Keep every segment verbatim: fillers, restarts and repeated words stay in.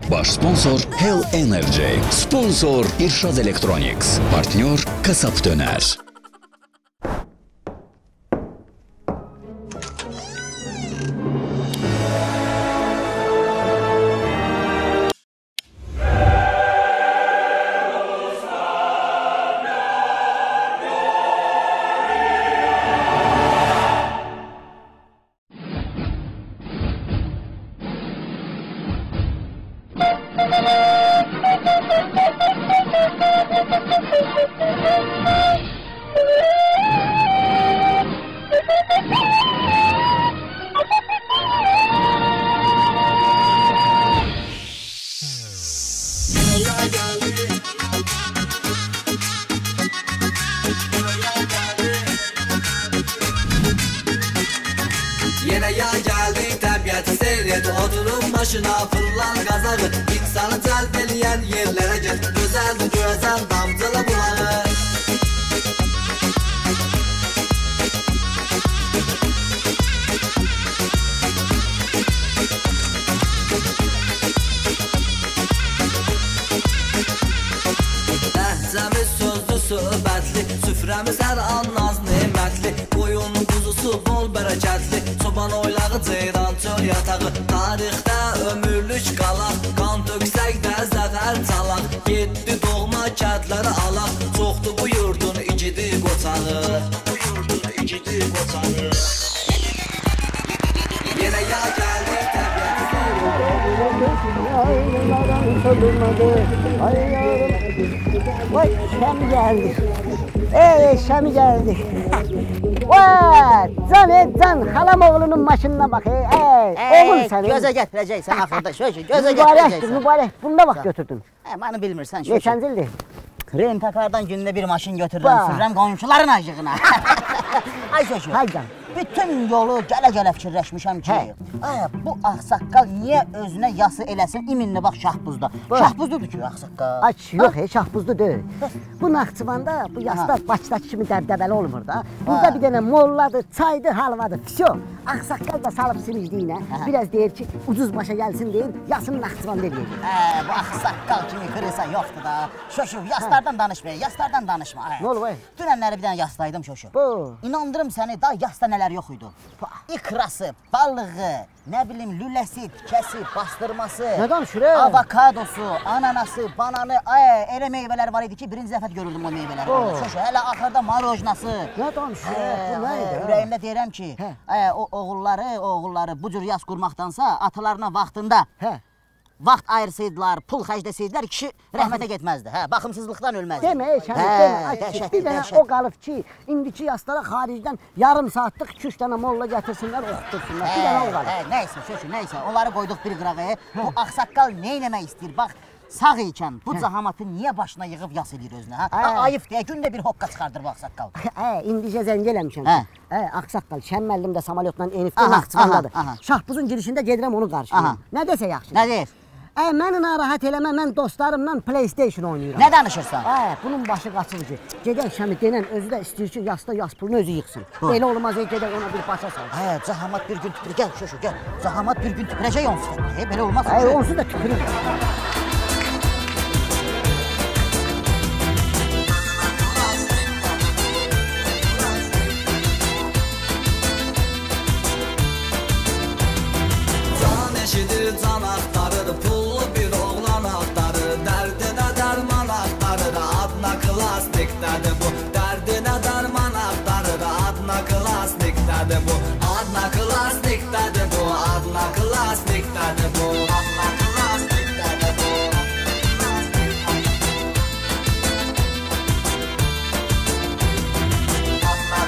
Baş sponsor Hell Energy. Sponsor İrşad Electronics. Partnyor Kasap Döner. Yine ya geldi təbiəti seyr et, oturun başına fırlan qazağı, insanı cəlb eləyən yerlərə get, gözəldir gözəl damcılı bulağı. Əhcəmiz sözlü söhbətli, süfrəmiz hər an naz nemətli, qoyun quzusu bol bərəkətli, çoban oylağı ceyran çöl yatağı, tarixdə ömürlük qalaq, qan töksək də zəfər çalaq, yeddi doğma kədləri alaq, çoxdur bu yurdun igidi qoçağı, bu yurdun igidi qoçağı. Yenə ya gəldik təbiəti Vay Şami geldi. Ey Şami geldi. Vay can ey can halam oğlunun maşınına bak ey. Ey oğul sen. Göze getireceksin ahırda şöyle göze Mübarek getireceksin. mübarek. Bunda bak götürdün. He bana bilmirsen şöyle. Geçen zildi. Rentakardan günde bir maşın götürdüm. Bak. Sürrem komşuların acığına. Ay şöyle. Hay can. Bütün yolu gələ-gələ fikirləşmişəm ki, ay, bu ağsaqqal niyə özünə yası eləsin iminli bax Şahbuzda. Şahbuzdudur ki, ağsaqqal. Aç yok he Şahbuzlu değil. Bu Naxçıvanda bu yaslar Bakıdakı kimi dəbdəbəli olmur da. Burada bir dənə molladır, çaydır, halvadır. Fisyo. Ağsaqqal da salıb simicliyinə. Biraz deyir ki ucuz başa gəlsin deyir, yasını Naxçıvanda deyir. Hə, bu ağsaqqal kimi kırısa yoxdur da. Şoşu, yaslardan danışmayın, yaslardan danışma. Ne olur vay? Dünənləri bir dənə yasdaydım şoşu. Bu. İnandırım səni, da yasda nələr yox idi. İkrası, balığı, nə bilim lüləsi, tikəsi, bastırması, Nə danışır he? avokadosu, ananası, bananı, ay, elə meyvələr var idi ki, birinci dəfə görürdüm o meyvələri. Oh. Şoşu, hələ axırda marojnası. Ne danışır? Bu Ay, neydi? ürəyimdə deyirəm ki, ay, o oğulları, oğulları bu cür yas qurmaqdansa atalarına vaxtında He. vaxt ayırsaydılar, pul xərcləsəydilər, kişi rəhmətə getməzdi. Hə, baxımsızlıqdan ölməzdi. Deme ey Şami Hə, deme. Ay, dəhşətli, bir dənə dəhşətli. o qalıb ki, indiki yaslara xaricdən yarım saatlıq iki üç dənə molla gətirsinlər, oxutursunlar. Bir dənə o qalıb. Hə, nəysə, şöşü, nəysə, onları qoyduq bir qırağa. Bu ağsaqqal nə eləmək istəyir? Bax, sağ ikən bu cahamatı niyə başına yığıb yas eləyir özünə? Ha? Hə. Ayıb deyə gündə bir hoqqa çıxardır bu ağsaqqal. Hə, indicə zəng eləmişəm. Hə. Hə, ağsaqqal, şəm müəllim də samalyotla enibdi Aha, Naxçıvandadır. aha, aha. Şahbuzun girişində gedirəm onu qarşılayım. Nə desə yaxşı. Nə deyir? Ə, məni narahat eləmə, mən dostlarımla PlayStation oynayıram. Nə danışırsan? Hə, bunun başı qaçır ki, gedək Şəmi denən özü də istəyir ki, yasda yas pulunu özü yıxsın. Belə olmaz, ey, gedək ona bir başa sal. Hə, cahamat bir gün tüpürür, gəl şoşu, gəl. Cahamat bir gün tüpürəcək onsuz. Hə, belə olmaz. Hə, onsuz da tükürür. Can eşidir, can axtarır, pullu bir oğlan axtarır, dərdinə dərman axtarır, adına klastikdədir bu. Dərdinə dərman axtarır, adına klastikdədir bu. Adına klastikdədir bu, adına klastikdədir bu. Adına klastikdədir bu. Adına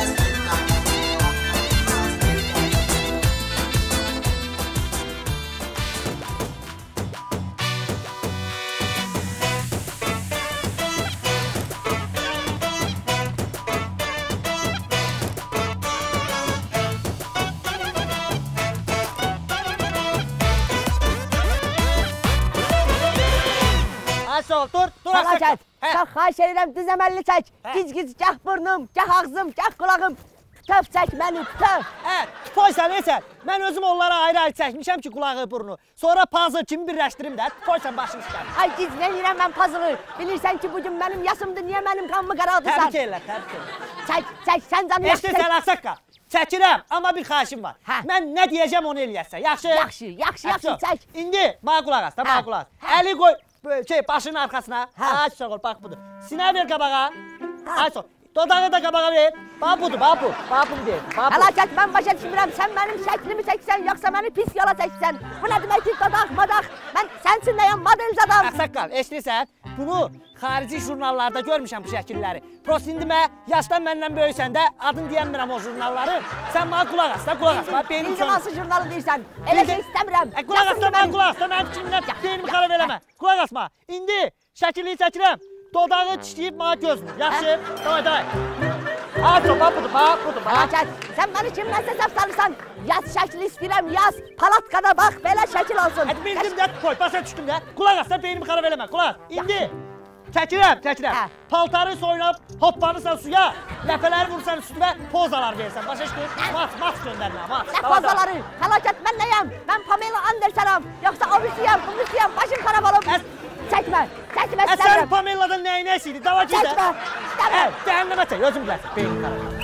Sol, dur, dur Sağa çək. Hə. Çox xahiş edirəm düz əməlli çək. Gic gic, gah burnum, gah ağzım, gah qulağım. Töv çəkməni, töv. Hə, toy sən nesən? Mən özüm onlara ayrı-ayrı çəkmişəm ki, qulağı, burnu. Sonra puzzle kimi birləşdirim də, toy sən başını istədim. Ay giz, nə yirəm mən puzzle. Bilirsən ki, bugün mənim yaşımdır, niyə mənim qanımı qaraldırsan? Təbrik elə, təbrik elə. Çək, çək, sən canı yaxşı çək. Eşdə sən Ağsaqqal, çəkirəm, amma bir xahişim var. Hə. Mən nə deyəcəm onu eləyəsən, yaxşı? Yaxşı, yaxşı, yaxşı, çək. İndi, bana qulaq as, da bana qulaq as. Əli qoy, şey, başının arkasına. Aç soğul, bax budur. Sinə ver qabağa. Aç soğul. Dodağı da qabağa ver. Bax budur, bax bu. Bax bunu deyil. Həlakət, mən başa düşmürəm. Sən mənim şəklimi çəksən, yoxsa məni pis yola çəksən. Bu nə demək ki, dodaq, madaq. Mən sən üçün nəyəm, model zadam. Ağsaqqal, eşidirsən? Bunu xarici jurnallarda görmüşəm bu şəkilləri. Prost indi mən, yaşdan məndən böyüksən də, adını deyəmirəm o jurnalları. Sən bana qulaq as, da qulaq as. Beynim İndi hansı jurnalı deyirsən? Elə şey istəmirəm. Qulaq as da, mən qulaq as da, mənim fikrimdən beynimi xarab eləmə. Qulaq asma. İndi şəkilliyi çəkirəm. Dodağı çişləyib bana gözmür. Yaxşı? Davay, davay. Aç o, bax budur, bax budur, bax. Həlakət, sən məni kimdən səhv salırsan? Yaz şəkli istəyirəm, yaz. Palatkada bax, belə şəkil olsun. Hadi bildim də, koy, başa düşdüm də. Qulaq as da, beynimi xarab eləmə, qulaq. İndi çəkirəm, çəkirəm. Paltarı soyunub, hoppanırsan suya, ləpələri vursan üstünə, pozalar versən. Başa düşdün? Mat, mat göndərmə, mat. Nə pozaları? Həlakət, mən nəyəm? Mən Pamela Andersonam. Yoxsa obisiyəm, obisiyəm, başım xarab olub. Çəkmə, çəkmə istəmirəm. Sən Pamela'dan nəyi nəsiydi? Dava gidə. Çəkmə, istəmirəm. Cəhənnəmə çək, özüm bilərsən, beynimi xarab eləmə.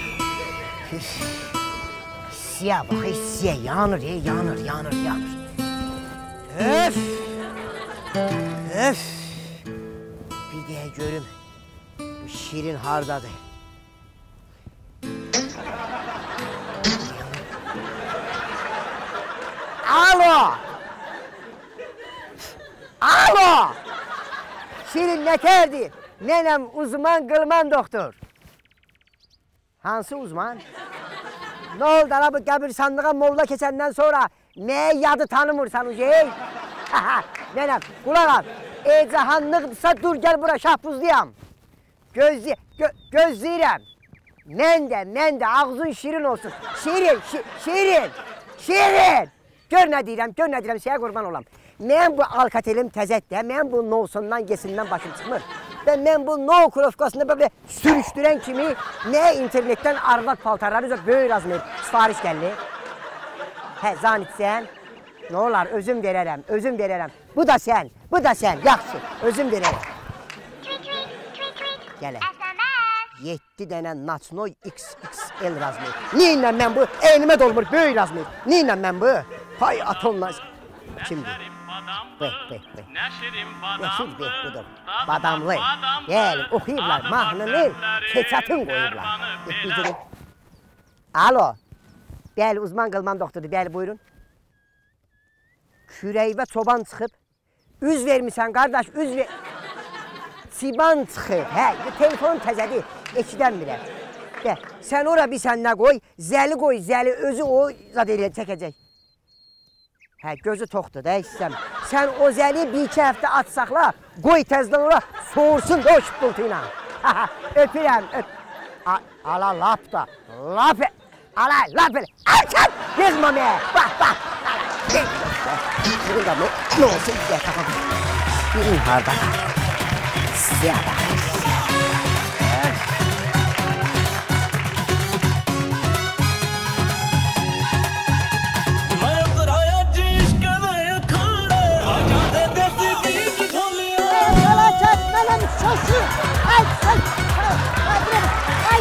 Hissiyə bax, hissiyə, yanır, yanır, yanır, yanır. Öf! Öf! Bir deyə görüm, bu şirin hardadır? Alo! Alo! Şirin nətərdir? Mənəm uzman qılman doktor. Hansı uzman? Ne oldu ana bu qəbirsanlığa molla keçəndən sonra nəyə yadı tanımırsan ujey? Mənəm, qulaq al. Ecahanlıqdırsa dur gəl bura şahbuzluyam. Gözlü, gö, gözləyirəm. Mən də, mən də ağzın şirin olsun. Şirin, şi, şirin, şirin. Gör nə deyirəm, gör nə deyirəm, şeyə qurban olam. Mən bu alkatelim təzətdə, mən bu nosundan gesindən başım çıxmır. Və mən bu no krovkasında böyle sürüşdürən kimi nə internetdən arvad paltarları üzə böyük razmayıb sifariş gəldi. Hə, zanitsən. Nə olar, özüm verərəm, özüm verərəm. Bu da sən, bu da sən, yaxşı, özüm verərəm. Gələ. yeddi dənə Naçnoy X X L razmayıb. Neyinlə mən bu, eynimə dolmur, böyük razmayıb. Neyinlə mən bu? Hay atonla. Kimdir? Beh, beh, beh. Neşir beh budur. Badamlı. Gel, oxuyublar, mahnını, keçatın qoyublar. Alo. Bəli, uzman qılman doktordur, bəli, buyurun. Kürəyvə çoban çıxıb, üz vermişsən, qardaş, üz ver... Siban çıxıb, hə, telefon təzədir, ekidən biləm. Bəl, sən ora bir sən nə qoy, zəli qoy, zəli özü o zad eləyən çəkəcək. Hə, gözü toxdur da, istəm. Sən o zəli bir iki həftə at saxla, qoy təzdən ora, soğursun da o şıppıltı ilə. Öpürəm, öp. Ala lap da, lap e. Ala lap elə. Erkən! Yızma mə, bax, bax. Burada nə olsun, deyə tapam. Birin harda. Siyada. Şaşı! Ay, ay, ay, ay,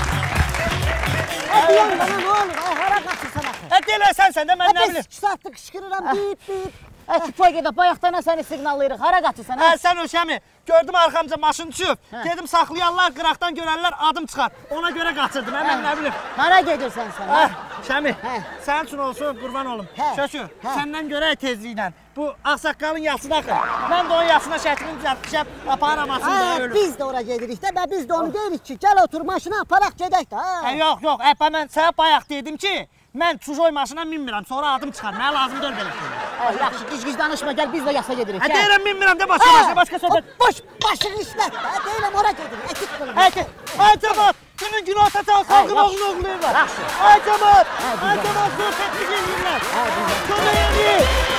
ay, diyen bana ne olur? Ay, hara qaçırsan axı. Hə, deyilə sən sən də, mən nə bilim. Hə, iki saatdır qışqırıram, bip, bip. Hə, kipoy gedək, bayaqdan səni siqnallayırıq, hara qaçırsan? Hə, sən Öşəmi, gördüm arxamca maşın düşüb. Dedim, saxlayanlar, qıraqdan görənlər adım çıxar. Ona görə qaçırdım, hə, mən nə bilim. Hara gedirsən sən? Hə, Şəmi, sənin üçün olsun, qurban olum. Şöşü, səndən görək tezliklə. Bu ağsaqqalın yasını axı. Mən də onun yasına şəklini düzəltmişəm, aparamasın da ölüm. Biz də ora gedirik də, biz də onu deyirik ki, gəl otur maşına, aparaq gedək də. Hə, yox, yox, əpə mən sənə bayaq dedim ki, mən çujoy maşına minmirəm, sonra adım çıxar, mənə lazım deyil belə şeylər. Yaxşı, gic-gic danışma, gəl biz də yasa gedirik. Hə, deyirəm minmirəm də başqa maşına, başqa söhbət. Boş, başını işlət də, deyirəm ora gedirik, etik qılın. Hə, ay cəmat, günün günü atacaq, xalqın oğlunu oğuluyurlar. Ay cəmat, ay cəmat, söhbətli gelirlər. Kömək edin.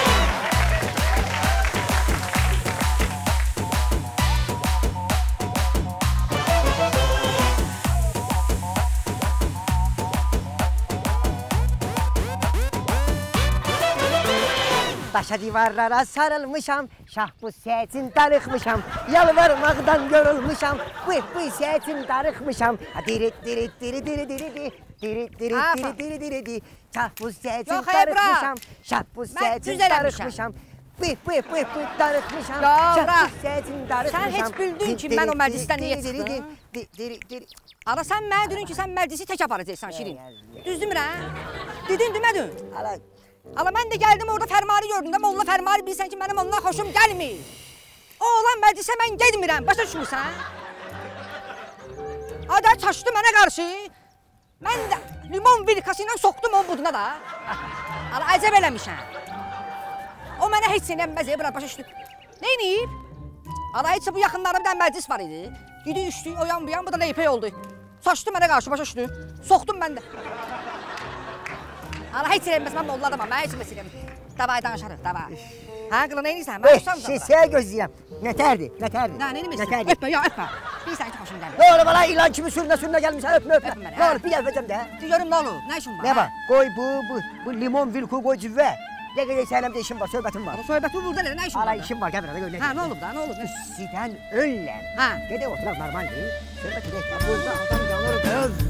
Taşa divarlara sarılmışam, şah bu sesin darıkmışam, yalvarmaktan yorulmuşam, bu bu sesin darıkmışam. Diri diri diri diri diri diri diri diri diri diri diri diri. Şah bu sesin darıkmışam, şah bu sesin darıkmışam. Bu bu bu bu darıkmışam, şah bu sesin darıkmışam. Sən heç bildin ki, mən o məclisdən niyə çıxdım? Ala sən mənə dedin ki, sən məclisi tək aparacaqsan Şirin. Düz demirəm? Dedin, demədin? Ala mən də gəldim orada fərmanı gördüm də, molla fərmanı bilsən ki, mənim ondan xoşum gəlmir. O olan məclisə mən gedmirəm, başa düşmürsən? Ada çaşdı mənə qarşı. Mən də limon vilkası ilə soxdum onun buduna da. Ala əcəb eləmişəm. O mənə heç sinəmməz, bura başa düşdü. Neyniyib? Ala heç bu yaxınlarda bir dənə məclis var idi. Gidi üçdü, o yan bu yan, bu da leypey oldu. Saçdı mənə qarşı, başa düşdü. Soxdum mən də. Ala heç sinəmməz, mən molla adamam, mən heç sinəmməz. Davay danışarıq, davay. Hə, qıla neynirsən? Mən usam da. Şişəyə gözləyəm. Nətərdir, nətərdir? Nə, neynirsən? Öpmə, ya öpmə. Bilsən ki, xoşum gəlmir. Ne olur bana ilan kimi sürünə sürünə gəlmişsən, öpmə, öpmə. Öpmə, Ne olur, bir öpəcəm də. Görüm nə olur, nə işin var? Ne var? Qoy bu, bu, bu limon vilku qoy cüvvə. Ne qədər sənəmdə işim var, söhbətim var. Söhbəti burada elə, nə işin var? Ala işim var, gəl burada, gör nə. Hə, nə olub da, nə olub? Üstüdən önləm. Hə. Gedək oturaq normaldir. Söhbət edək, burada adam yanır qız.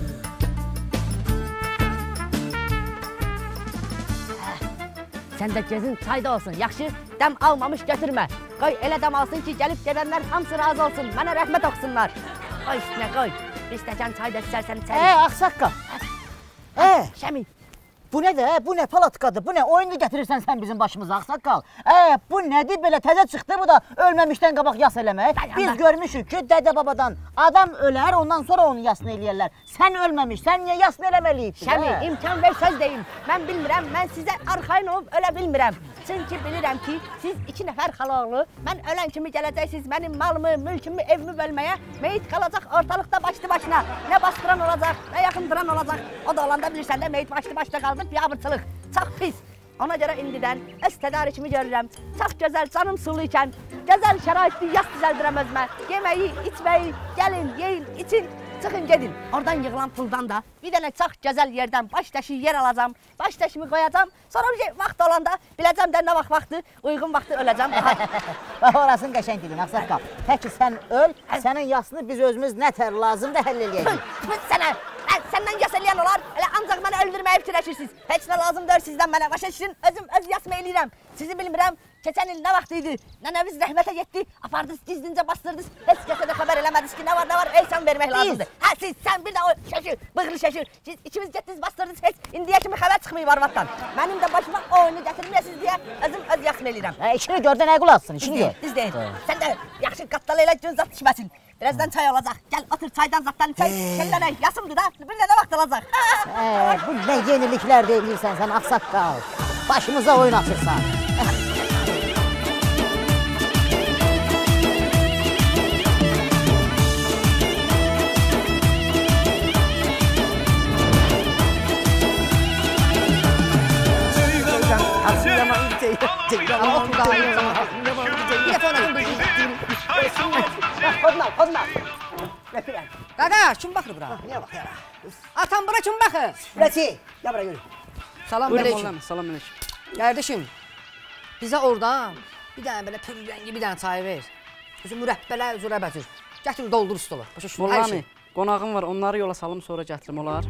Sən də gözün çayda olsun, yaxşı dəm almamış götürmə. Qoy elə dəm alsın ki, gəlib gedənlər hamısı razı olsun, mənə rəhmət oxusunlar. Qoy üstünə qoy, bir stəkan çay da içərsən içərik. Ee, Ağsaqqal. Ee, Şəmi. bu nə də, bu nə palatkadır, bu nə oyunu gətirirsən sən bizim başımıza Ağsaqqal. Ee, bu nədir belə təzə çıxdı bu da ölməmişdən qabaq yas eləmək. Biz görmüşük ki, dədə babadan adam ölər, ondan sonra onu yasını eləyərlər. Sən ölməmiş, sən niyə yasını eləməliyik? Şəmi, imkan ver söz deyim. Mən bilmirəm, mən sizə arxayın olub ölə bilmirəm. Çünki bilirəm ki, siz iki nəfər xalaoğlu, mən ölən kimi gələcəksiniz mənim malımı, mülkümü, evimi bölməyə. Meyit qalacaq ortalıqda başlı başına. Nə bastıran olacaq, nə yaxındıran olacaq. O da olanda bilirsən də meyit başlı başına qaldı. Biabırçılıq, çox pis. Ona görə indidən öz tədarikimi görürəm. Çox gözəl, canım sulu ikən, gözəl şəraitli yas düzəldirəm özümə. Yeməyi, içməyi, gəlin, yeyin, için, çıxın gedin. Oradan yığılan puldan da bir dənə çox gözəl yerdən baş daşı yer alacam, baş daşımı qoyacam. Sonra bir şey vaxt olanda biləcəm də nə vaxt vaxtı, uyğun vaxtı öləcəm. Bax, orasını qəşəng dedin, Ağsaqqal. Pəki sən öl, sənin yasını biz özümüz nətər lazımdır həll eləyəcəyik. Sənə, səndən yas eləyən olar, elə ancaq mənə öldürməyi fikirləşirsiniz. Heç nə lazımdır sizdən mənə, başa düşün, özüm öz yasımı eləyirəm. Sizi bilmirəm, keçən il nə vaxt idi, nənəviz rəhmətə getdi, apardınız, gizlincə bastırdınız, heç kəsə də xəbər eləmədiniz ki, nə var, nə var, eysan vermək lazımdır. Hə, siz, sən bir də o şəşir, bığırlı şəşir, siz ikimiz getdiniz, bastırdınız, heç indiyə kimi xəbər çıxmayıb arvaddan. Mənim də başıma oyunu gətirməyəsiniz deyə özüm öz yasımı eləyirəm. Hə, işini gör də nə qulaq asın, işini gör. Düz deyil, sən də yaxşı qattalı elə gün zat içməsin. Birazdan çay olacaq, gəl otur çaydan zatdan çay, kellənə yasımdır da, bir də nə vaxt olacaq. Ee, bu nə yeniliklər deyilirsən sən Ağsaqqal. Başımıza oyun açırsan. Kodma, kodma. Öpürəm. Qaqa, kim baxır bura? Niyə bax ya? Atan bura kim baxır? Rəsi, ya bura görün. Salam Buyurun aleyküm. oğlum, salam aleyküm. Kardeşim, bize oradan bir tane böyle pür rengi bir tane çay ver. Özü mürəbbələr, özü rəbətir. Gətir doldur stolu. Başa düşdün, hər Mollami, şey. qonağım var, onları yola salım sonra gətirim, olar.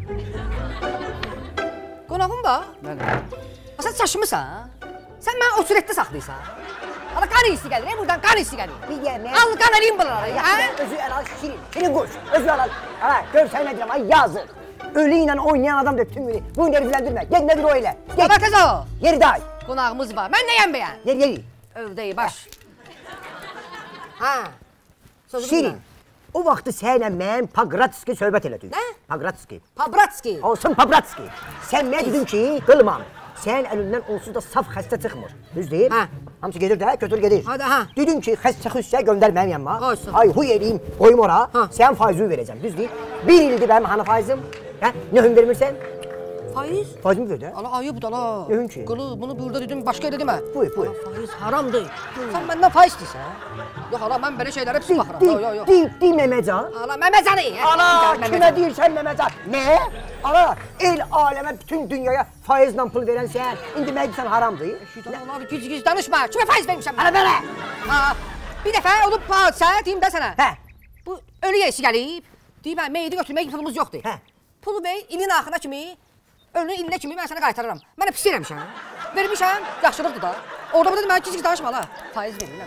Qonağın var? Bəli. Ha, sən çaşmısan? Sən məni o sürətdə saxlayırsan? Ala qan iyisi gəlir, e, buradan qan iyisi gəlir. Bir yemək. Al qan eləyim bunları, Ya, hə? özü el şirin, şirin qoş, özü al al. Ha, görsən nə deyirəm, ay yazıq. Ölü ilə oynayan adam da tüm günü. Bu nervləndirmə, get nədir o elə. Baba tez o. Yeri day, Qonağımız var. Mən nəyəm bəyən? yer yeri. Övdəyi baş. Ha. Sözüm Şirin, o vaxtı sənə mən Paqratski söhbət elədik. Nə? Paqratski. Pabratski. Olsun Paqratski. Sən mənə dedin ki, qılmam. Sənin əlindən onsuz da saf xəstə çıxmır. Düz deyil? Hə. Hamısı gedir də, götür gedir. Hadi, ha. Dedin ki, xəstə xüssə göndər mənim yanıma. Olsun. Ay, huy eləyim, qoyum ora. Ha. Sən faizi verəcəm, düz deyil? Bir ildir mənim hanı faizim. Hə? Nöhüm vermirsən? Faiz? Faiz mi verdi? Ala ayıp da la. Neyim ki? Qılı bunu burada dedim, başqa yere demə. Buyur, buyur. Ala, faiz haramdır. Sən məndən faiz istəyirsən? Yox ala, mən belə şeylərə pis baxıram. Yox, yox, yox. Di, di Məməcan. Ala, Məməcanı. Ana, kimə deyirsən Məməcan? Nə? Ana, el aləmə, bütün dünyaya faizlə pul verən sən, indi mənə deyirsən haramdır? Ala, güc-güc danışma. Kimə faiz vermişəm mən? Ana, belə. Ha, bir dəfə olub hadisə, deyim də sənə. Hə. Bu ölü yeşi gəlib. Deyim mən meyidi götürmək pulumuz yoxdur. Hə. Pulu ver, ilin axırına kimi, ölünün ilinə kimi mən sənə qaytarıram. Mənə pis eləmişəm. Vermişəm, yaxşılıqdır da. Orada burada mənə güc-güc danışma la. Faiz verirəm.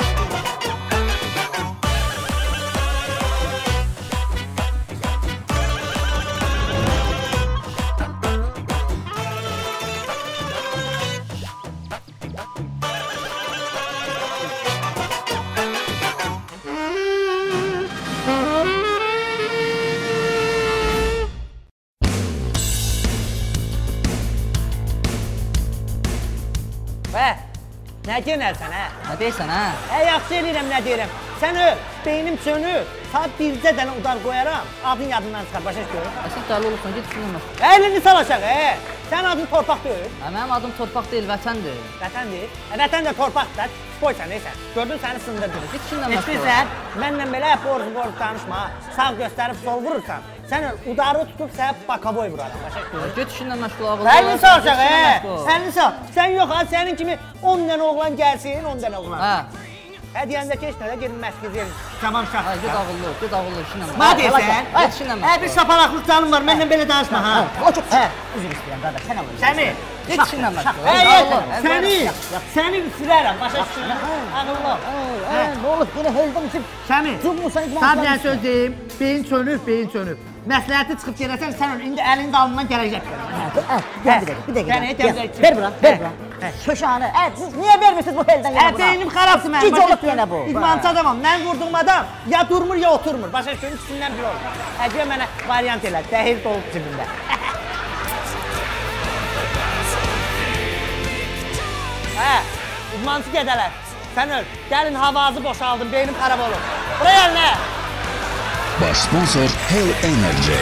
Bə, nə genəlsən, hə? Nə deyirsən, hə? Hə, yaxşı eləyirəm, nə deyirəm. Sən öl, beynim sönür, saat bircə dənə udar qoyaram, adın yadından çıxar, başa düşür. Sən dəli olursan, git düşünmə. Əlini sal aşağı, hə? Sən adın torpaq deyil. Hə, mənim adım torpaq deyil, vətəndir. Vətəndir. Hə, vətən də torpaqdır. Boysan, neysən? Gördün səni sındırdım. Git işinlə məşğul ol. Eşdirsən, mənlə belə borcu-borcu danışma, sağ göstərib sol vurursan. Sən udarı tutub sənə bakaboy vuraram, başa düşür. Git işinlə məşğul ol. Əlini sal aşağı, hə? Əlini sal. Sən yox, ha, sənin kimi on dənə oğlan gəlsin, on dənə oğlan. Hə. Hə, deyəndə keç nə də gedin məskəz yerin. Tamam, şah. Hə, get ağıllı ol, get ağıllı işinlə məşğul ol. Mənə deyirsən? Get işinlə məşğul ol. Hə, bir şapalaqlıq canım var, mənlə belə danışma, ha. O çox, hə, üzr istəyirəm, qardaş, sən alın. Səni, Get işinlə məşğul ol. hə, Ağıllı ol. hə, səni, səni sürərəm, başa düşürəm. Ağıllı ol. Hə, nə olub, yenə heldən içib. Səmi, Cummusan, sən bir söz deyim, beyin sönüb, beyin sönüb. Məsləhəti çıxıb gedəsən, sən indi əlinin dalından gələcək. Hə, bir dəqiqə, bir dəqiqə. Sən et, Ver, gəl, ver bura, ver bura. Şöşanı, hə, siz niyə vermirsiniz bu heldən Hə, yana bura? beynim xarabdır mənim. Gic olub yenə bu. İdmançı adamam, mən vurduğum adam ya durmur, ya oturmur. Başa düşürüm, ikisindən biri olur. Hə, gəl mənə variant elə, dəhil dolub cibində. Hə, idmançı gedələr. Sən öl, gəlin havazı boşaldın, beynim xarab olur. Buraya əlinə. Baş sponsor Hell Energy.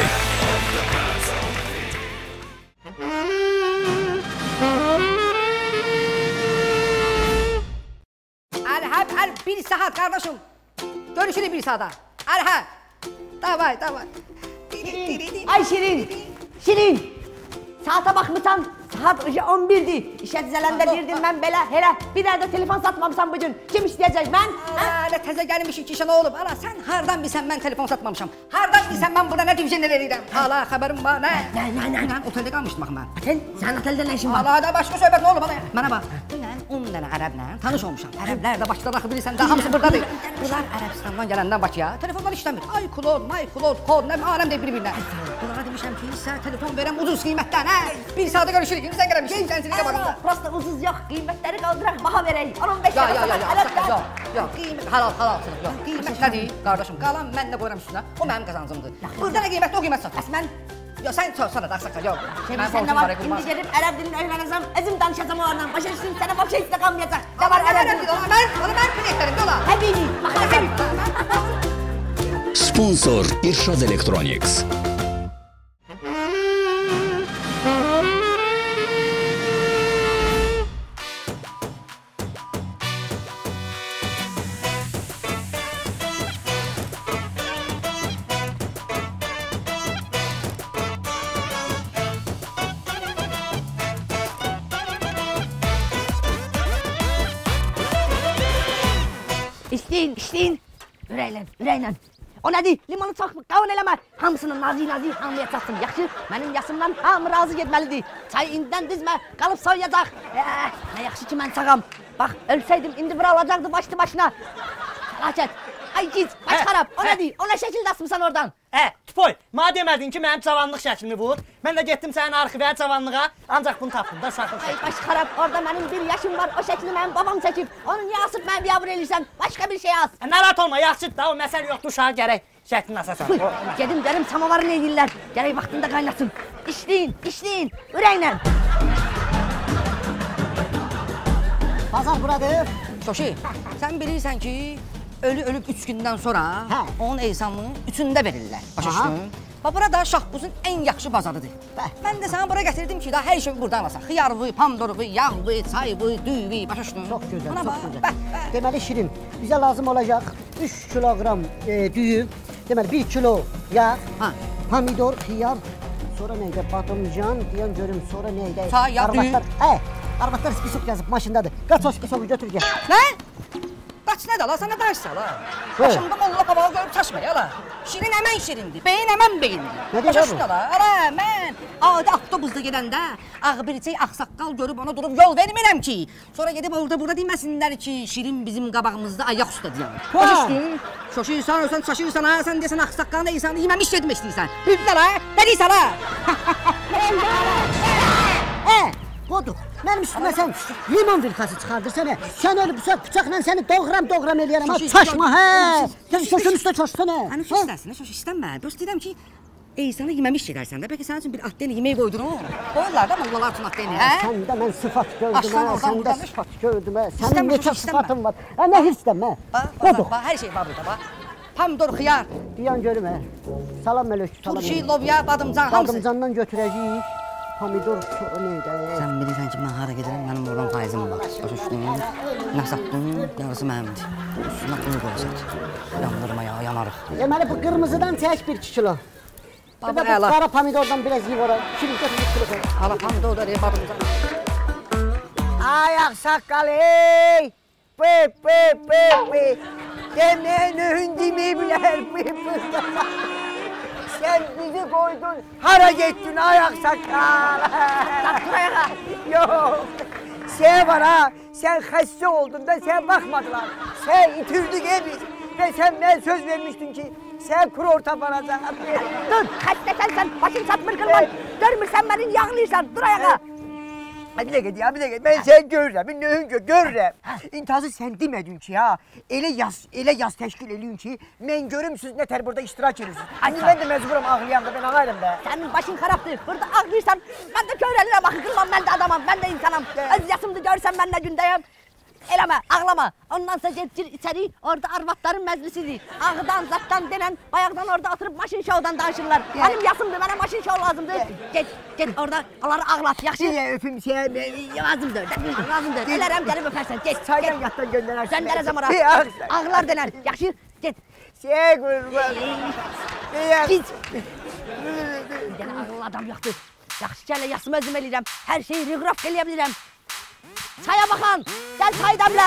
Əlhəb, əl bir saat qardaşım. Görüşürük bir saata. Əlhəb. Davay, davay. Ay Şirin, Şirin. Saata baxmısan, saat ucu on birdir. İşə düzələndə deyirdim mən belə, elə bir dənə də telefon satmamışam bugün. Kim istəyəcək mən? Hələ təzə gəlmiş iki işə nə olub? Ala sən hardan bilsən mən telefon satmamışam? Hardan bilsən mən burada nə divizyoner eləyirəm? Hala xəbərim var, nə? Nə, nə, nə? Mən oteldə qalmışdım axı mən. Sən, sən oteldə nə işin var? Hala da başqa söhbət nə olub ala? Mənə bax. Dünən on dənə ərəblə tanış olmuşam. Ərəblər də Bakıda axı bilirsən, daha hamısı burdadır. Bunlar Ərəbistandan gələndən Bakıya telefonlar işləmir. Ay kulod, may kulod, kod, nə aləm deyir bir-birinə. Bunlara demişəm ki, sən telefon verəm ucuz qiymətdən, hə? Bir saata görüşürük. İndi sən gəlmişsən, sən sinirə baxırsan. Prosta ucuz yox, qiymətləri qaldıraq, baha verək. on on beş Ya, lira ya, ya, ya, saat, yox, yox, qiymət halal, halal sınıf, yox. Qiymət nədir, qardaşım? Qalan mən də qoyuram üstünə, o mənim qazancımdır. Burada nə qiymətdə o qiymət sat. Bəs mən Yox, sən çox sana da axsaqqa, yox. Şimdi sən nə var, indi gedib ərəb dilini öyrənəcəm, özüm danışacam onlarla. Başa düşdüm, sənə bax şey istə qalmayacaq. Nə var ərəb dili? Mən, onu mən pineklərim, yola. Həbibi, bax həbibi. Sponsor İrşad Electronics. İşləyin, işləyin. Ürəklə, ürəklə. O nədir? Limanı çox qavun eləmə. Hamısını nazik-nazik hamıya çatsın. Yaxşı, mənim yasımdan hamı razı getməlidir. Çay indidən dizmə, qalıb soyuyacaq. Eh, nə yaxşı ki mən sağam. Bax, ölsəydim indi bura alacaqdı başlı başına. Fəlakət. Ay gic, baş xarab. O nədir? O nə şəkildə asmısan oradan? Hə, tupoy, mənə demədin ki, mənim cavanlıq şəklimi vur. Mən də getdim sənin arxivə, cavanlığa, ancaq bunu tapdım da saxın Ay şəkli. baş xarab, orada mənim bir yaşım var. O şəkli mənim babam çəkib. Onu niyə asıb mən biabır eləyirsən? Başqa bir şey as. Hə, narahat olma, yaxşıdır da, o məsələ yoxdur, uşağa gərək şəklini asasan. Buyur, gedim derim samavarı ne edirlər. Gərək vaxtında qaynasın. İşləyin, işləyin, ürəklə. Bazar buradır. Şoşi, sən bilirsən ki, ölü ölüb üç gündən sonra Hə. onun eysanlığını üçündə verirlər. Başa Aha. düşdün? Bax, burada şahbuzun ən yaxşı bazarıdır. Mən də sana bura gətirdim ki, da hər şey buradan alasan. Xiyarvı, pomidorvu, yağvı, çayvı, düyvü, başa düşdün? Çox gözəl, Buna çox bax, gözəl. bax, bax. Deməli Şirin, bizə lazım olacaq üç kiloqram e, düyü, deməli bir kilo yağ, Ha. pomidor, xiyar, sonra neydə badımcan, deyən görüm, sonra neydə? Çay, yağ, düyü. Hə, arvadlar spisok yazıb maşındadır. Qaç o spisoku götür gəl. Nə? Qaç nədir la, sana ders ala. Başımda molla qabağı görüb çaşma ya la. Şirin əmən şirindir, beyin əmən beyindir. Nə deyir Başa bu? düşdün la, ala mən adi avtobusda gedəndə ağbirçək ağsaqqal görüb ona durub yol vermirəm ki. Sonra gedib orada burada deməsinlər ki, Şirin bizim qabağımızda ayaq üstə deyəm. Başa düşdün? Şoşuysan, ölsən, çaşıysan ha, sən deyəsən ağsaqqalın eysanı yeməmiş gedmək istəyirsən. Bildin la, nə deyirsən la? Hə, qoduq. Mənim üstümə sən limon vilkası çıxardırsana. Sən öyle bıçaq, bıçaqla səni doğram doğram eləyərəm. Ha, çaşma, hə. Sən şoşun üstə çaşsana. Hani şoş istərsin, şoş istənmə. Bəs deyirəm ki, eysanı yeməmiş gedərsən də, bəlkə sənin üçün bir atdən yemək qoydurum. Qoyurlar da mollalar üçün atdən, hə? Səndə mən sıfat gördüm, Aslan hə. oradan, Səndə buradan. sıfat gördüm, hə. Sənin İstəmə, neçə şoş, istəmə. sıfatın var. Hə, nə hirslənmə. Bax, bax, Qoduq. bax, hər şey var burada, bax. Pomidor, xiyar, Diyan görüm, hə. Salam mələk, salam. turşi, lobya, badımcan, hamısı. Badımcandan götürəcəyik. Pomidor, o neydə? Sən bilirsən ki, mən hara gedirəm, mənim oradan faizim var. Başa düşdün? Nə satdın, yarısı mənimdir. Üstünə pulu qoyacaq. Yandırma ya, yanarıq. Deməli, bu qırmızıdan çək bir iki kilo. Bir Baba, də bu əla. qara pomidordan biraz yiv ora. Şirin götür, bir kilo koy. Hala pomidor da, badımcan. Ay aksaqqal ey! Pı pı pı pı! Deməyin öhün deməyiblər pı pı! Sen bizi koydun, hara gittin ay aksaqqal? Yok! Sen var ha, sen xəstə oldun da sen bakmadılar. Sen itirdik ey biz. Ve sen ben söz vermiştin ki sen kurort aparacağım. Dur, xəstəsən sən, başın çatmır qılman. Görmürsən məni yağlıysan, dur ayağa. Bir dakika ya, bir dakika. Ben sen görürüm, bir nöhün gör, görürüm. İntihası sen demedin ki ya. Elə yaz, elə yaz təşkil edin ki, mən görüm siz ne tər burada iştirak edirsiniz. Hani ben de mecburum ağlayam da ben ağlarım da. Sənin başın xarabdır, burada ağlıysan. Mən də köyrəlirəm, axı qılman, mən də adamam, mən də insanam. Öz yaşımda görsən mən nə gündəyəm. Eləmə, ağlama. Ondan sonra get gir içəri, orada arvadların məclisidir. Ağdan, zatdan denən, bayaqdan orada oturub maşın şovdan danışırlar. Mənim yaşımdır, mənə maşın şov lazımdır. Get, get orada, onları ağlat, yaxşı. Yine öpüm şey, Lazımdır, lazımdır. Elərəm, gəlib öpərsən, get. Çaydan yatdan gönderersin. Göndərəcəm ora. Bir ağ- Ağlar denər, yaxşı, get. Şey kurban. Git. Bir dənə ağıllı adam yoxdur. Yaxşı gələ, yaşımı özüm eləyirəm. Hər şeyi riqraf eləyə bilirəm. Çaya baxan, gəl çay dəmlə.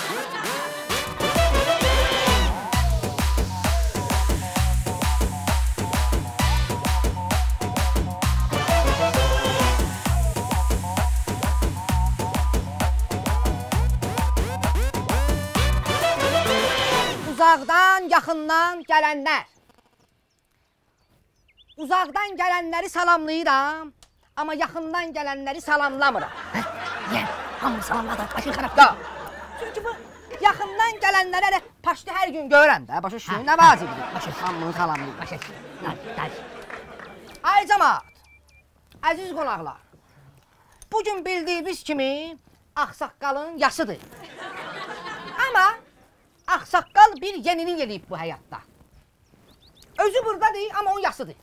Uzaqdan, yaxından gələnlər. Uzaqdan gələnləri salamlayıram, amma yaxından gələnləri salamlamıram. Niyə? Hamı salamladı, başın xarab. Da. Çünki bu yaxından gələnləri elə paştı hər gün görürəm də, başa düşdün, nə vacibdir? Başa hamını salamlayır. Başa Dal. Ay cəmaat, əziz qonaqlar, bugün bildiyimiz kimi ağsaqqalın yaşıdır. Amma ağsaqqal bir yenilik eləyib bu həyatda. Özü buradadır, amma onun yaşıdır.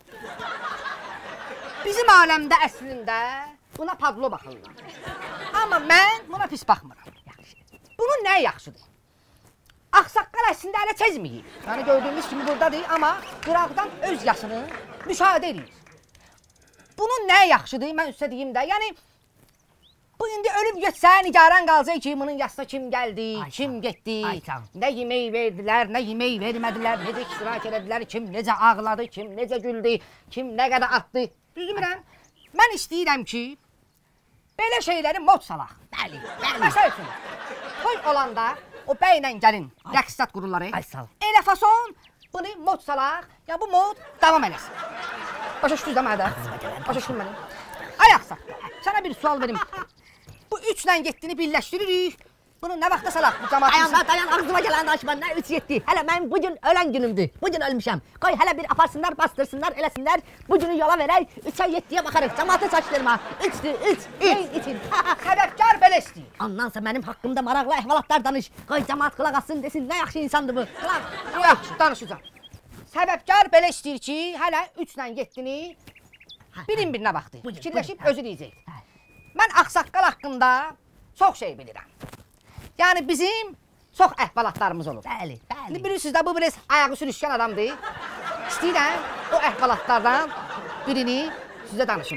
Bizim aləmdə əslində buna padlo baxırlar. Amma mən buna pis baxmıram. Bunun nə yaxşıdır? Ağsaqqal əslində hələ çezməyib. Yəni gördüyümüz kimi buradadır, amma qıraqdan öz yaşını müşahidə edir. Bunun nə yaxşıdır, mən üstə deyim də, yəni bu indi ölüb getsə, nigaran qalacaq ki, bunun yaşına kim gəldi, kim getdi, nə yemək verdilər, nə yemək vermədilər, necə iştirak elədilər, kim necə ağladı, kim necə güldü, kim nə qədər atdı. Düzdürmürəm? Mən istəyirəm ki, belə şeyləri mod salaq. Bəli, bəli. Məsəl üçün, toy olanda o bəylə gəlin, rəqsat qururları. Ay sağ ol. Elə fason, bunu mod salaq, ya bu mod davam eləsin. Başa düşdünüz də mənə də? Başa düşdün məni? Ay axsaqqal, sənə bir sual verim. Bu üçlə getdini birləşdiririk. Bunu nə vaxta salaq bu cəmaatın? Dayan, dayan, ağzıma gələn danışma, nə üç yetdi. Hələ mənim bugün ölən günümdür. Bugün ölmüşəm. Qoy hələ bir aparsınlar, bastırsınlar, eləsinlər. Bugünü yola verək, üçə yetdiyə baxarıq. Cəmaatı saçdırma. Üçdür, üç. Üç için. Səbəbkar belə istəyir. Ondan sonra mənim haqqımda maraqlı əhvalatlar danış. Qoy cəmaat qulaq assın desin, nə yaxşı insandır bu. Qulaq. Yaxşı, danışacağım. Səbəbkar belə istəyir ki, hələ üçlə yeddini birin birinə baxdı. Fikirləşib özü deyəcək. Mən ağsaqqal haqqında çox şey bilirəm. Yəni bizim çox əhvalatlarımız olur. Bəli, bəli. Bilirsiniz də bu biraz ayağı sürüşkən adamdır. İstəyirəm o əhvalatlardan birini sizə danışım.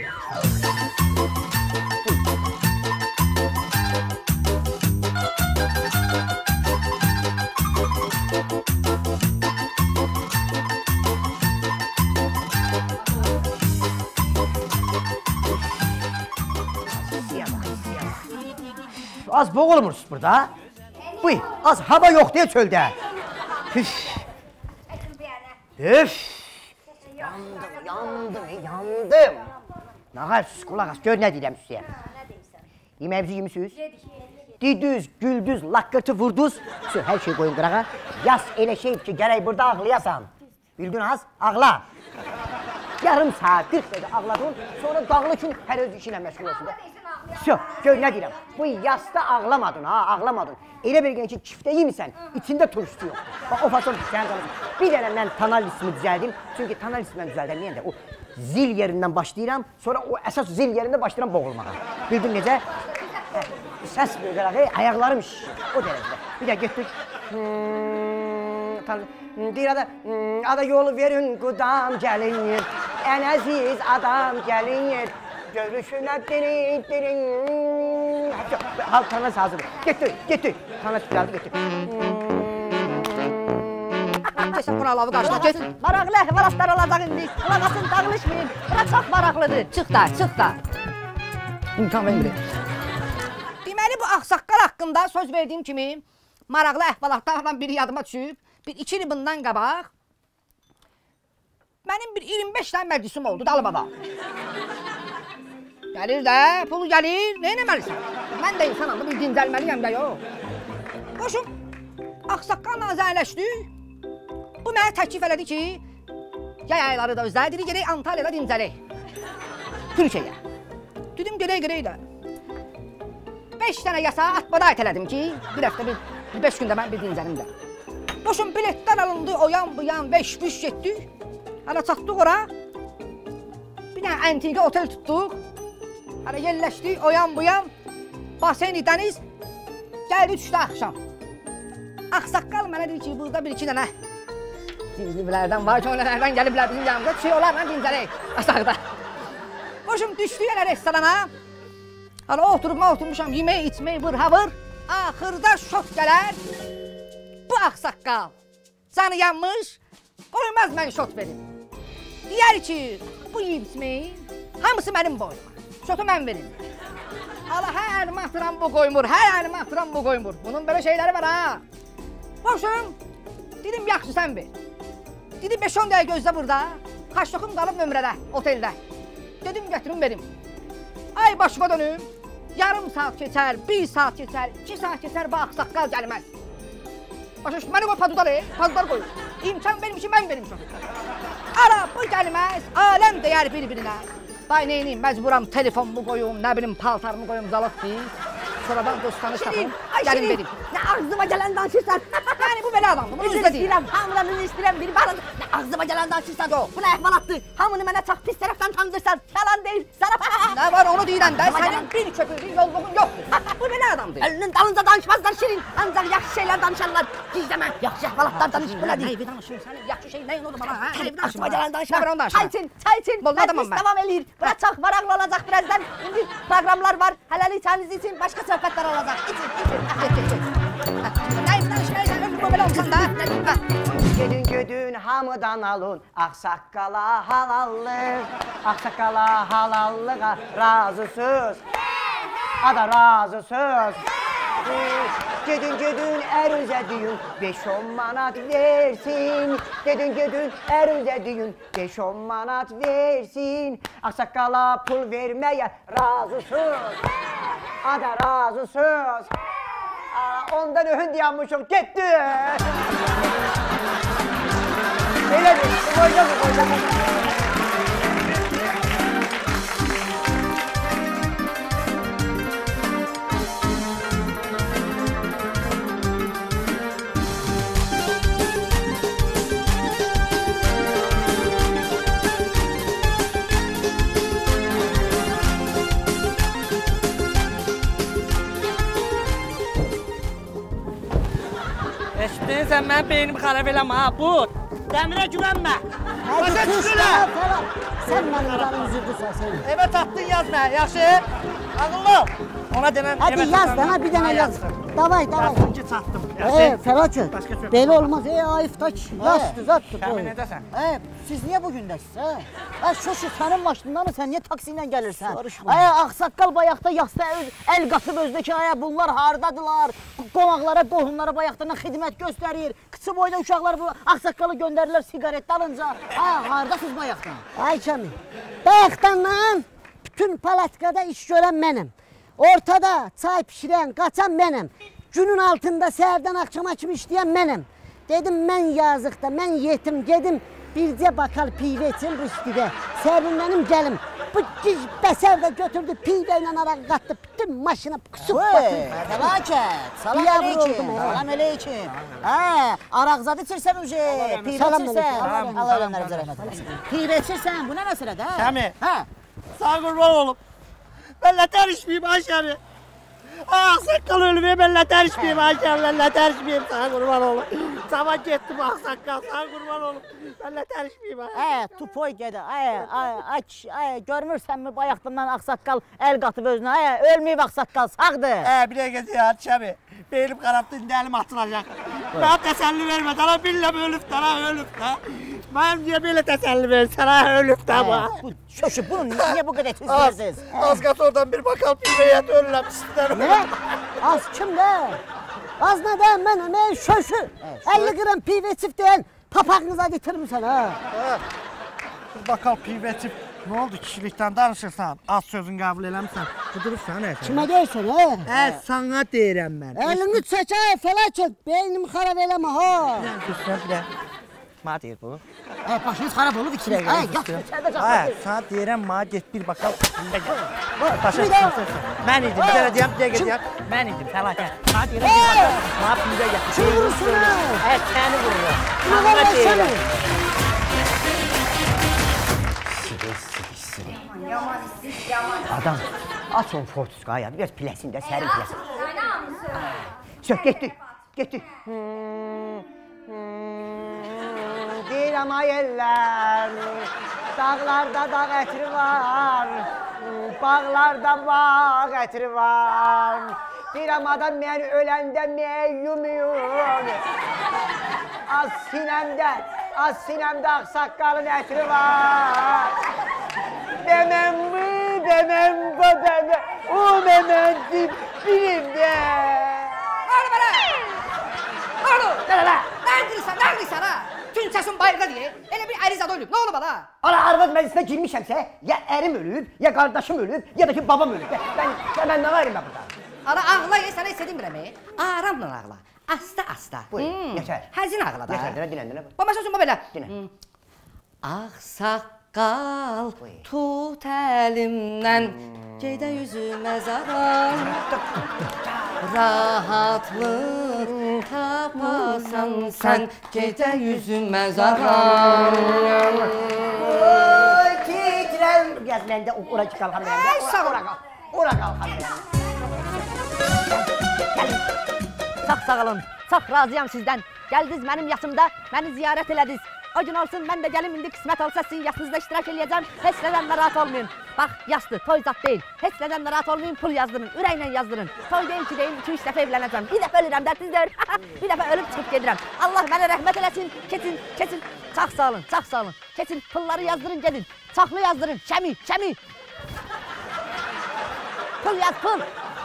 Az boğulmursunuz burada. Buyur, az hava yok diye çölde. Üf. Üf. Yandım, yandım, yandım. Ne kadar sus, kulak as, gör ne diyeceğim size. Yemeğimizi yemişsiniz. Didüz, güldüz, lakkırtı vurduz. Şu her şeyi koyun kırağa. Yaz elə şey ki, gerek burada ağlayasan. Bildin az, ağla. Yarım saat, kırk dakika ağladın, sonra dağlı için her öz işine meşgul olsun. Şu, gör ne diyeceğim. Bu yasta ağlamadın ha, ağlamadın. Elə bir gün ki, çifte yemisən, içinde turşusu yok. Bak o fason sen kalırsın. Bir tane ben tanal ismi düzeldim. Çünkü tanal ismi düzeldim. O zil yerinden başlayıram, sonra o esas zil yerinde başlayıram boğulmağa. Bildin necə? Ses böyle, ayaklarım şş, o derecede. Bir de gittik. Hmm, deyir ada, hmm, ada yolu verin qudam gəlin, en aziz adam gəlin. Görüşüne derin derin. Hal tanrısı hazır. Gitti, gitti. Tanrısı geldi, gitti. Kesin buna lavı qarşıda get. Maraqlı əhvalatlar olacaq indi. Qulaqasın dağılışmayın. Bura çox maraqlıdır. Çıx da, çıx da. İmkan verin. Deməli bu ağsaqqal haqqında söz verdiyim kimi maraqlı əhvalatlardan biri yadıma düşüb. Bir iki il bundan qabaq mənim bir iyirmi beş tane məclisim oldu Dalıbaba. Gəlir də, pulu gəlir, nə eləməlisən? Mən də insanam da bir dincəlməliyəm də yox. Qoşum, ağsaqqalla zəyləşdik. Bu mənə təklif elədi ki, yay ayları da özlər, dedi gedək Antalya'da dincələk. Türkiyəyə. Dedim gedək gedək də. Beş dənə yasa atbadayt elədim ki, bir həftə, bir, bir beş gündə mən bir dincəlim də. Qoşum, biletlər alındı, o yan bu yan, beş büş getdik. Hələ çatdıq ora. Bir dənə antika otel tutduq. Hələ yerləşdik, o yan bu yan. Baseyni dəniz. Gəldi üçdə axşam. Ağsaqqal mənə dedi ki, burada bir iki dənə cizlilərdən var ki, onlardan gəliblər bizim yanımıza. Şey olarla dincələk aşağıda. Qoşum, düşdük elə restorana. Hələ oturub, mən oturmuşam, yemək, içmək, vır-havır. Axırda şok gələr. Bu ağsaqqal canı yanmış, qoymaz mən şot verim. Deyər ki, bu yiyib içməyin hamısı mənim boynuma. Şotu mən verim. Ala hər əlimi atıram bu qoymur, hər əlimi atıram bu qoymur. Bunun belə şeyləri var ha. Boşum, dedim yaxşı sən ver. Dedim beş on dəqiqə gözlə burada. Kaşlokum qalıb nömrədə, oteldə. Dedim gətirim verim. Ay başıma dönüm. Yarım saat keçər, bir saat keçər, iki saat keçər, bu ağsaqqal gəlməz. Başa düşdüm, məni qoy padular, padular qoyur. İmkan vermişim, mən verim şotu. Ara, bu gəlməz, aləm deyər bir-birinə. Day neyniyim, məcburam telefonumu qoyum, nə bilim paltarımı qoyum, zalıq deyil. Sonradan dostanış tapım, gəlin verim. Nə ağzıma gələn danışırsan. Yəni bu belə adamdır, bunu üzrə deyil. İstəyirəm, hamıdan üzr istəyirəm, bir baxın. Nə ağzıma gələn danışırsan, bu nə əhvalatdır. Hamını mənə çox pis tərəfdən tanıdırsan, yalan deyil, sana. Nə var onu deyilən də, sənin bir köpüklük yolluğun yoxdur. Bu belə adamdır. Ölünün dalınca danışmazlar Şirin, ancaq yaxşı şeylər danışarlar. Gizləmə, yaxşı əhvalatlar danış, bu nədir? Neyvi danışın, sənin yaxşı şey nəyin odur bana? Ağzıma gələn danışma. Nə var onu danışma. Çay için, çay için. Məclis davam eləyir. Bura çox maraqlı olacaq birazdan. İndi proqramlar var, hələlik çayınız için başqa söhbətlər olacaq. İçin, için. Neyvi danışmayacaq, ömrü bu belə olsan da. Gedin gödün hamıdan alın, ağsaqqala halallıq, ağsaqqala halallığa razısız, ada razısız. Gedin gedin ərüzə düyün, beş on manat versin. Gedin gedin ərüzə düyün, beş on manat versin. Ağsaqqala pul verməyə razısız, ada razısız. Ondan öhün dayanmışım, getdi. Öyle mi? Koyacağım, koyacağım. Sen sən mənim beynimi xarab eləmə ha, bur. Dəmirə güvənmə. Başa düşürə. Sən mənim canım üzürdüsən seni. Evə tapdın yaz mənə, yaxşı? Ağıllı ol. Ona deməm. Hadi yaz da, ha bir dənə yaz. Davay, davay. Yazdım ki, çatdım. Ee, Felaket. Belə olmaz. Ey ayıf taç. Yazdı, zattı. Şami nədəsən? Ee, siz niye bugündəsiz ha? Ha şu şu senin maşından mı sen niye taksiyle gelirsen? Soruşma. Aya aksakkal bayakta yasta öz, el qatıb özdəki aya bunlar hardadılar? Qonaqlara, qohumlara bayaqdan xidmət göstərir. Kısa boyda uşaqlar bu aksakkalı göndərirlər sigaret alınca. Ha hardasınız bayaqdan? Ay Şami. Bayaqdandan bütün palatkada iş görən mənim. Ortada çay pişirən, qaçan mənim. Günün altında səhərdən akşama kimi işləyən mənim. Dedim mən yazıqda, mən yetim, gedim bircə bakal pivə içim Rüstüdə. Səbirlənim gəlim. Bu giz bəsər də götürdü, pivə ilə araq qatdı, bütün maşına kusub batırdı. Felaket. Salam Yavru aleyküm. oldum, ha. Salam aleyküm. Ha, araqzad içirsən uje. Pivə Salam içirsən. aleyküm. Allah öləmlərə rəhmət eləsin. Pivə içirsən, bu nə məsələdə? Şami. Ha. Sağ qurban olum. Mən nətər içməyim ay Şami. Ağsaqqal ölüb, mən nətər içməyim ay Şami, mən nətər içməyim, sağ qurban olum. Sabah getdim ağsaqqal, sağ qurban olum. Mən nətər içməyim ay. Ə, tupoy gedə. Ay, ay, aç, ay, görmürsənmi bayaqdan ağsaqqal el qatıb özünə? Ay, ölməyib ağsaqqal, sağdır. Hə, bir dəqiqə ya Şami. Beynim qarabdı, indi əlim atılacaq. Mənə təsəlli vermə, dana billəm ölüb, dana ölüb də. Mənim niyə belə təsəlli verirsən, ha, ölüb də bu. Bu şöşü, bunu niyə bu qədər tüzlərsiniz? Az qat oradan bir bakal pivəyət ölürəm sizdən. Ne? Az kimdə? Az nədən mən, nə şöşü? əlli qram pivə içib deyən papağınıza getirmişsən ha. Bir bakal pivə içib, nə oldu kişilikdən danışırsan? Az sözün qəbul eləmişsən, qudurursan nə? Kimə deyirsən ha? Hə, sana deyirəm mən. Əlini çək ha, Felaket, beynimi xarab eləmə ha. Düşsən bir də. Mənə deyir bu. Ə, başınız xarab olub iki dəqiqə. Ay, yat, içərdə Hə, çatır. sana deyirəm, mənə get bir bakal pivə gəl. Başa Bir də- düşürsən. Mən idim, bir dənə deyəm, bir dəqiqə deyəm. Mən idim, Fəlakət. Mənə deyirəm bir bakal, mənə pivə gəl. Kim vurursun ha? Hə, səni vururum. Nə Ağına var deyirəm. səni? Adam, aç ol fortuska ya, biraz piləsində, sərin piləsin. Sök, getdi, getdi. Deyirəm ay eller, dağlarda dağ ətri var, bağlarda bağ ətri var. Deyirəm adam mən öləndə məyyumuyum, az sinəmdə, az sinəmdə ağsaqqalın ətri var. Demem bu, demem bu, demem, o demem dilimdə. Oğlum bana! Oğlum! Nə la? Neredesin, neredesin ha? Tüm sesin bayırda diye. Elə bir ərizad ölüb. Ne olub bana? Ana arvad məclisinə girmişəmsə, ya ərim ölüb, ya qardaşım ölüb, ya da ki babam ölüb. Ben, ben, ben nə varım ben burada? Ana ağla ye, sana istədim birəmi? Aramla ağla. Asta asta. Buyur, yaşar. Həzin ağla da. Yaşar, dinlə, dinlə, dinlə. Bu məsələn bu belə. Dinlə. Ağsaqqal tut əlimdən, gedə yüzümə zarar. Rahatlıq tapasan sən, gedə yüzümə zarar. Oy, titrəm. Gəl, məndə ora ki qalxam məndə. Ay, sağ ol. Ora qal, ora qalxam məndə. Çox sağ olun, çox razıyam sizdən. Gəldiniz mənim yaşımda, məni ziyarət elədiniz. O gün olsun, mən də gəlim, indi qismət olsa sizin yaşınızda iştirak eləyəcəm. Heç nədən narahat olmayın. Bax, yaşdır, toy zat deyil. Heç nədən narahat olmayın, pul yazdırın, ürəklə yazdırın. Toy deyil ki, deyil, iki üç dəfə evlənəcəm. Bir dəfə ölürəm, dərdinizdir. Bir dəfə ölüb çıxıb gedirəm. Allah mənə rəhmət eləsin, keçin, keçin. Çox sağ olun, çox sağ olun. Keçin, pulları yazdırın, gedin. Çoxlu yazdırın, şəmi, şəmi. Pul yaz, pul.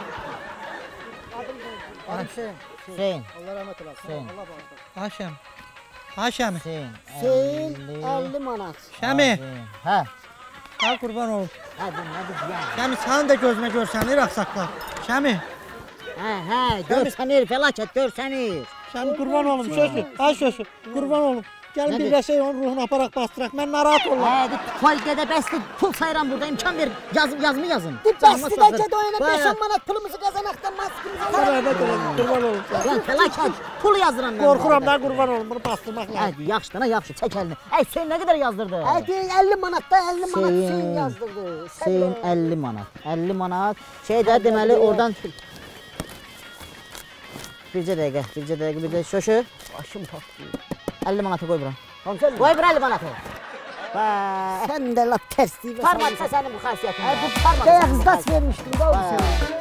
Hüseyin. Hüseyin. Allah rəhmət eləsin. Hüseyin. Allah bağışlasın. Haşəm. Haşəm. Hüseyin. Hüseyin əlli manat. Şəmi. Hə. Ha qurban ol. Hadi, hadi ya. Şəmi sənin də gözünə görsənir ağsaqqal. Şəmi. Hə, hə, görsənir, fəlakət görsənir. Şəmi qurban olum sözü. Ha sözü. Qurban olum. Gəlin birləşək onun ruhunu aparaq bastıraq. Mən narahat oluram. Hə, toy gedə bəsdir, pul sayıram burada, imkan ver, yazım, yazımı yazın. Bəsdir də gədə oyuna beş on manat pulumuzu qazanaqdan maskımızı alalım. Rəhmət eləsin. Qurban olum. Lan fəlakət, pul yazıram mən. Qorxuram da qurban olum. Bunu bastırmaq lazım. Hə, yaxşı, dana yaxşı, çək əlini. Ey, Hüseyin nə qədər yazdırdı? Hadi əlli manatda əlli manat Hüseyin. Hüseyin yazdırdı. Hüseyin əlli manat. əlli manat. Şeydə deməli oradan Bircə dəqiqə, bircə dəqiqə, bir də şöşü. Başım patlayır. əlli manatı qoy bura. Hansı Qoy bura əlli manatı. Sən də lap tərsliyi. Parmatsa sənin bu xasiyyətin. Hə, bu parmatsa qızdaç vermişdim da o sənə.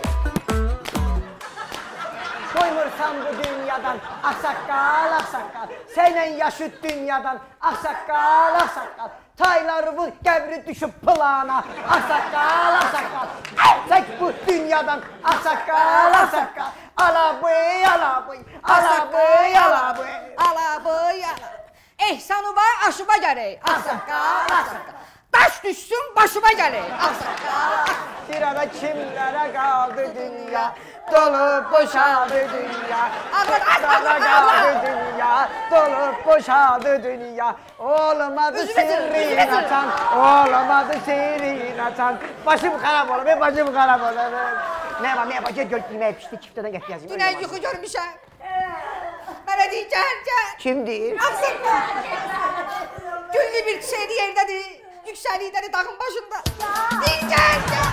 Koymursan bu dünyadan, aksakkal, aksakkal. Seninle yaşıt dünyadan, aksakkal, aksakkal. Tayları vur, qəbri düşüb plana, aksakkal, aksakkal. Çək bu dünyadan, aksakkal, aksakkal. Alaboy, alaboy, alaboy, alaboy. Alaboy, alaboy. Ehsanı var, aşıma gerek. Aksakkal, aksakkal. Taş düşsün, başıma gerek. Aksakkal. Bir ara kimlərə qaldı dünya, dolup boşaldı dünya. Kimlərə qaldı dünya, dolup boşaldı dünya. Olmadı sirrin açan, olmadı sirrin açan. Başım xarab olur, ben başım xarab olur. Ne var, ne var, gel gör yemeği pişti, çiftədən get yazayım. Dünən yuxu görmüşəm. Mənə deyir, gəl, gəl. Kim deyir? Aksakkal. Güllü bir çiçeğini yerdədir. Yüksəlikləri dağın başında. Deyir, gəl, gəl.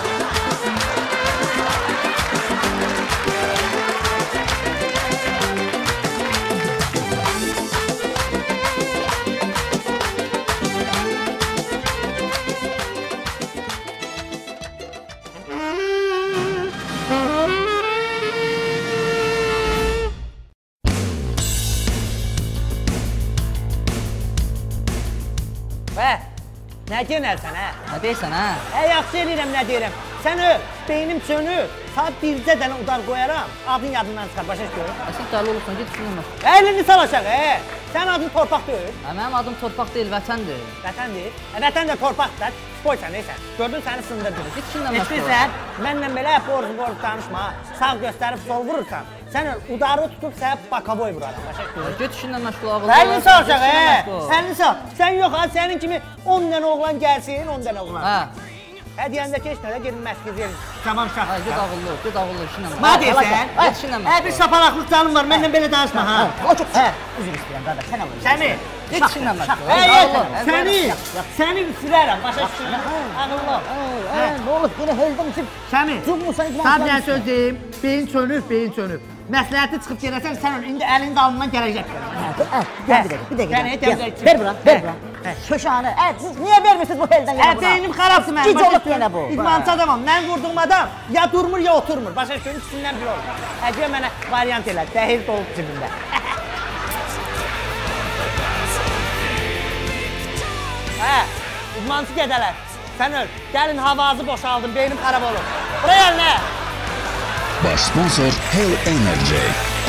Bə, nə deyirsən, hə? Nə deyirsən, hə? Hə, yaxşı eləyirəm, nə deyirəm. Sən öl, beynim çönür. Saat bircə dənə udar qoyaram, adın yadından çıxar, başa düşür. Əsas dəli olursan, git düşünmə. Əlini sal aşağı, hə? Sən adın torpaq deyil. Hə, mənim adım torpaq deyil, vətəndir. Vətəndir. Hə, vətən də torpaqdır. Boysan, neysən? Gördün səni sındırdır. Git işinlə Heç məşğul ol. bilsən, mənlə belə borc-borc danışma. Sağ göstərib sol vurursan. Sən udarı tutub sənə bakaboy vuraram, başa düşür. Get işinlə məşğul ol. Əlini sal aşağı, hə? Əlini sal. Sən yox, ha, sənin kimi on dənə oğlan gəlsin, on dənə oğlan. Hə. Hə, deyəndə keç nələ, gedin məskəzə yerin. Cavan uşaq. Hə, get ağıllı ol, get ağıllı ol, işinlə məşğul ol. Mənə deyirsən? Get işinlə məşğul ol. Hə, bir şapalaqlıq canım var, mənlə belə danışma, ha? O çok hə, üzr istəyirəm qardaş, sən alın. Səni, Get işinlə məşğul ol. hə, Ağıllı ol. hə, səni, səni sürərəm, başa düşürəm. Ağıllı ol. Hə, nə olub, yine heldim ki, Səmi, Cumhursan sən bir söz deyim, beyin çönüb, beyin çönüb. Məsləhəti çıxıb gedəsən, sən öl, indi əlinin dalından gələcək. hə, gel bir dəqiqə, bir dəqiqə. Səni, gel. dəqiqə. Ver bura, ver bura. Şöşanı, hə, siz niyə vermirsiniz bu heldən Hə, yana bura? beynim xarabdır mənim. Gic olub yenə bu. İdmançı adamam, mən vurduğum adam ya durmur, ya oturmur. Başa düşürəm, ikisindən biri olur. Hə, gəl mənə variant elə, dəhil dolub cibində. Hə, idmançı gedələr. Sən öl, gəlin havazı boşaldın, beynim xarab olur. Buraya əlinə. Baş sponsor Hell Energy.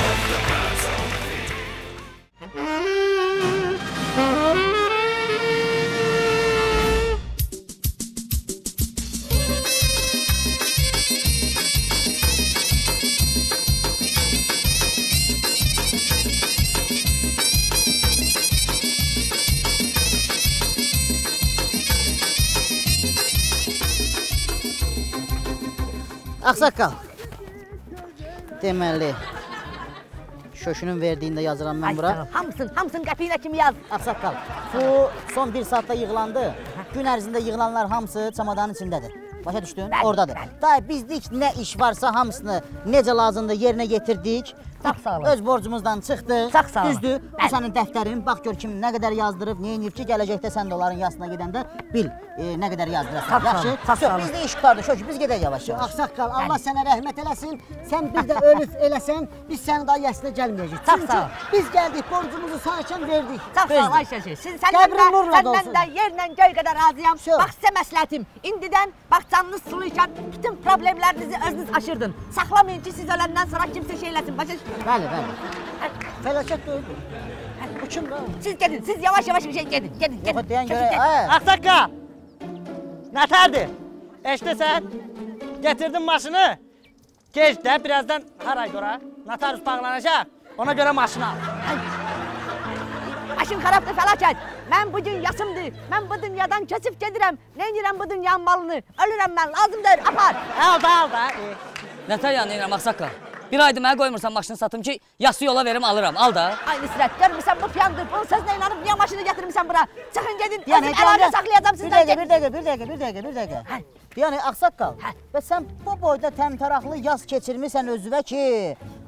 Ağsaqqal. Deməli, şöşünün verdiyində yazıram mən bura. Hamısın, hamısın qəpiyinə kimi yaz. Ağsaqqal, bu son bir saatda yığılandı. Gün ərzində yığılanlar hamısı çamadanın içindədir. Başa düşdün? Bəli, Oradadır. bəli. Day bizlik nə iş varsa hamısını necə lazımdır yerinə yetirdik. Çox sağ olun. Öz borcumuzdan çıxdıq. Çox sağ olun. Düzdür? Bu Bəli. sənin dəftərin. Bax gör kim nə qədər yazdırıb, nə edib ki, gələcəkdə sən də onların yasına gedəndə bil e, nə qədər yazdırırsan. Çox sağ olun, Yaxşı? çox sağ olun. Bizdə iş qutardı. Şöyle biz gedək yavaş-yavaş. Ağsaqqal, Allah sənə rəhmət eləsin. Sən bir də ölüf eləsən, biz sənin daha yəsinə gəlməyəcəyik. Çox Çünki sağ ol. biz gəldik, borcumuzu sahişən verdik. Çox sağ ol Bezdik. Ayşəci. Siz səndən Qəbrin də, nurla səndən dolsun. də yerlə göy qədər razıyam. Sağ ol. Bax sizə məsləhətim. İndidən bax canınız suluyken bütün problemlərinizi özünüz aşırdın. Saxlamayın ki siz öləndən sonra kimsə şey eləsin. Başa düşdünüz? Bəli, bəli. Fəlakət döydü. Bu kim lan? Siz gedin, siz yavaş yavaş bir şey gedin, gedin, gedin. Yox, deyən Çəkil, görə, gedin. hə. Ağsaqqal! Nətərdir? Eşidirsən? Getirdim maşını. Geç də, birazdan haray dora. Notarius bağlanacaq. Ona görə maşını al. Başım xarabdır, fəlakət. Mən bu gün yasımdır. Mən bu dünyadan keçib gedirəm. Nə edirəm bu dünyanın malını? Ölürəm mən, lazımdır, apar. Al da, al da. Nətər yanı edirəm, Ağsaqqal? Bir aydır mənə qoymursan maşını satım ki, yası yola verim, alıram, al da. Ay Nüsrət, görmüsən bu piyandır. Bunun sözünə inanıb niyə maşını gətirmirsən bura? Çıxın gedin, Yəni, özüm əlavə saxlayacam bir sizdən. dəqiqə, bir dəqiqə, bir dəqiqə, bir dəqiqə, bir dəqiqə. Hə. Yəni, Ağsaqqal, Hə. və sən bu boyda təmtəraqlı yaz keçirmirsən özüvə ki,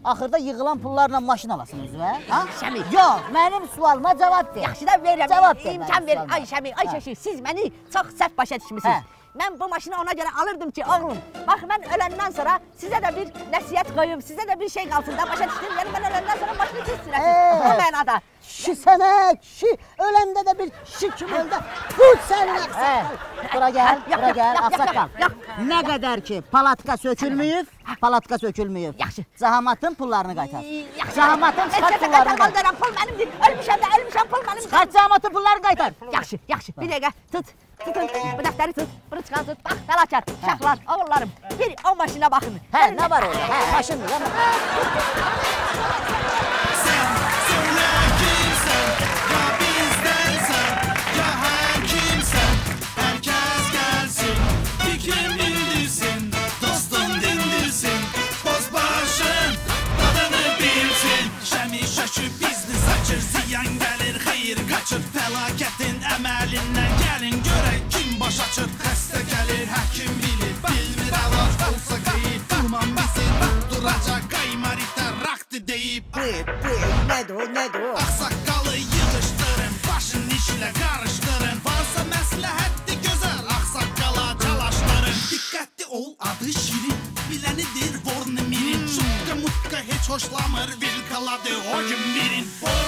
axırda yığılan pullarla maşın alasınız və? Ha? Şəmi. Yox, mənim sualıma cavab ver. Yaxşı da verirəm. Cavab ver. İmkan verin. Ay Şəmi, ay Şəşi, siz məni çox səhv başa düşmüsünüz. Hə. Mən bu maşını ona görə alırdım ki, oğlum, bax mən öləndən sonra sizə də bir nəsiyyət qoyum, sizə də bir şey qalsın da başa düşdüm. Yəni mən öləndən sonra maşını siz sürəsiniz. O mənada. Kişi sənə, kişi öləndə də bir kişi kimi öldü. Tut sənin ağsaqqal. Bura gəl, Yox, bura yox, gəl, yox, yox, ağsaqqal. yox. Nə qədər ki, palatka sökülməyib, palatka sökülməyib. Yaxşı. Zahamatın pullarını qaytar. Yaxşı. Zahamatın çıxart pullarını qaytar. qaytar. Pul mənimdir. Ölmüşəm də, ölmüşəm, pul mənimdir. Çıxart zahamatın pullarını qaytar. Yaxşı, yaxşı. Bir dəqiqə, tut. Tutun, bu dəftəri tut, bunu çıxan tut. Bax, fəlakət, uşaqlar, oğullarım. Bir o maşına baxın. Hə, nə var orada? Hə, maşındır. Söyle kimsen, ya bizdensen, ya her kimsen, herkes gelsin, fikrim bildirsin, dostum dindirsin, bozbaşın tadını bilsin. Şəmi şaşıp bizni saçır, ziyan gelir, hayır kaçır, felaketin emelinden gelin görək kim baş açır. Xəstə gelir, həkim bilir, bilmir əlac olsa qeyib, duman bizi tutturacaq, qaymarita raktı deyib. Buyur, buyur, nədir o, nədir o? Ağsaqqalı yığışdırın, başın işlə qarışdırın. Varsa məsləhətli gözəl, ağsaqqala çalışdırın. Diqqətli ol, adı şirin, bilənidir Vornemirin. Şutqa mutka heç hoşlamır, vilkaladı o gün birin.